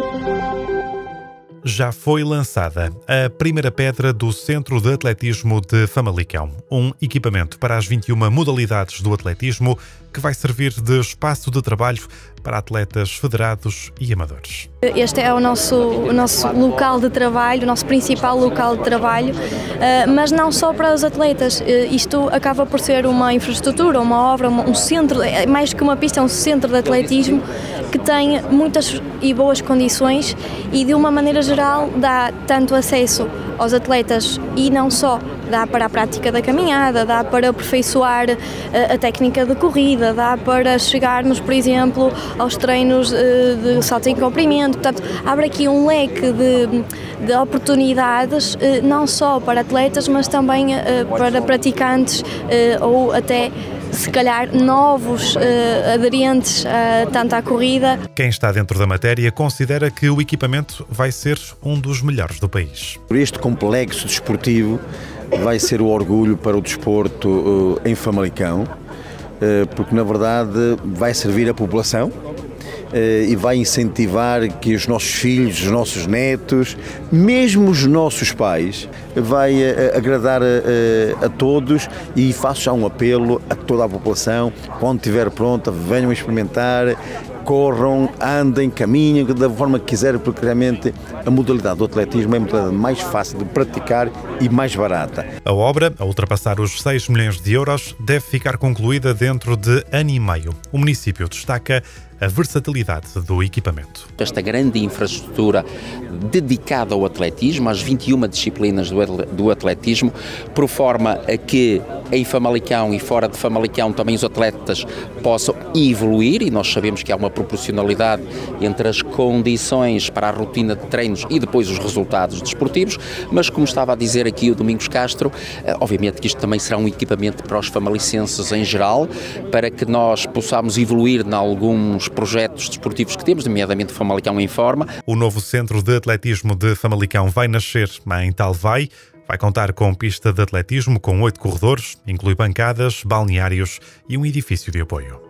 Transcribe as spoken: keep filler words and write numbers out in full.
Já foi lançada a primeira pedra do Centro de Atletismo de Famalicão, um equipamento para as vinte e uma modalidades do atletismo que vai servir de espaço de trabalho para atletas federados e amadores. Este é o nosso, o nosso local de trabalho, o nosso principal local de trabalho, mas não só para os atletas. Isto acaba por ser uma infraestrutura, uma obra, um centro, mais que uma pista, é um centro de atletismo que tem muitas e boas condições e, de uma maneira geral, dá tanto acesso aos atletas e não só, dá para a prática da caminhada, dá para aperfeiçoar a, a técnica de corrida, dá para chegarmos, por exemplo, aos treinos de salto em comprimento. Portanto, abre aqui um leque de, de oportunidades, não só para atletas, mas também para praticantes ou até, se calhar, novos uh, aderentes uh, tanto à corrida. Quem está dentro da matéria considera que o equipamento vai ser um dos melhores do país. Este complexo desportivo vai ser o orgulho para o desporto uh, em Famalicão, uh, porque na verdade vai servir a população uh, e vai incentivar que os nossos filhos, os nossos netos, mesmo os nossos pais, vai uh, agradar uh, a todos, e faço já um apelo a toda a população: quando estiver pronta, venham experimentar, corram, andem, caminhem, da forma que quiserem, porque realmente a modalidade do atletismo é a modalidade mais fácil de praticar e mais barata. A obra, a ultrapassar os seis milhões de euros, deve ficar concluída dentro de ano e meio. O município destaca a versatilidade do equipamento. Esta grande infraestrutura dedicada ao atletismo, às vinte e uma disciplinas do atletismo, por forma a que em Famalicão e fora de Famalicão também os atletas possam evoluir, e nós sabemos que há uma proporcionalidade entre as condições para a rotina de treinos e depois os resultados desportivos, mas como estava a dizer aqui o Domingos Castro, obviamente que isto também será um equipamento para os famalicenses em geral, para que nós possamos evoluir em alguns projetos desportivos que temos, nomeadamente Famalicão em Forma. O novo Centro de Atletismo de Famalicão vai nascer em Talvai. Vai contar com pista de atletismo com oito corredores, inclui bancadas, balneários e um edifício de apoio.